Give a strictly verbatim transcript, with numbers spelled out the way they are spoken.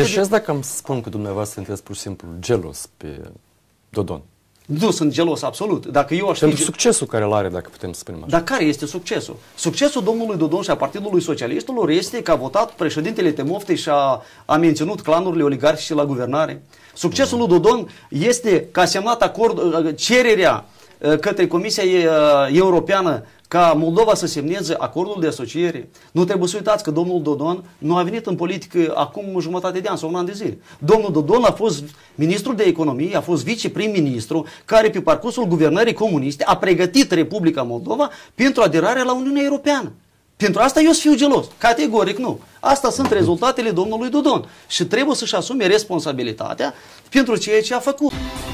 Greșesc dacă îmi spun că dumneavoastră sunteți pur și simplu gelos pe Dodon. Nu sunt gelos, absolut. Dacă eu aș Pentru fi... succesul care îl are, dacă putem să spunem așa. Dar care este succesul? Succesul domnului Dodon și a Partidului Socialiștilor este că a votat președintele Temoftei și a, a menținut clanurile oligarhice la guvernare. Succesul lui Dodon este că a semnat acord, cererea către Comisia Europeană ca Moldova să semneze acordul de asociere. Nu trebuie să uitați că domnul Dodon nu a venit în politică acum jumătate de an sau un an de zile. Domnul Dodon a fost ministrul de economie, a fost viceprim-ministru care pe parcursul guvernării comuniste a pregătit Republica Moldova pentru aderarea la Uniunea Europeană. Pentru asta eu să fiu gelos. Categoric nu. Asta sunt rezultatele domnului Dodon. Și trebuie să-și asume responsabilitatea pentru ceea ce a făcut.